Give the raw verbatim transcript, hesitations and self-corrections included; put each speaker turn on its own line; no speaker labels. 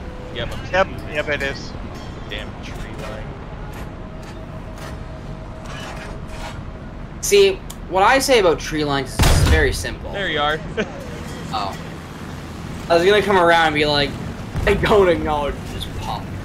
Oh, yep.
Yep, yep, it is.
Damn tree line.
See, what I say about tree lines is very simple.
There you are.
Oh. I was gonna come around and be like, I don't acknowledge this pop.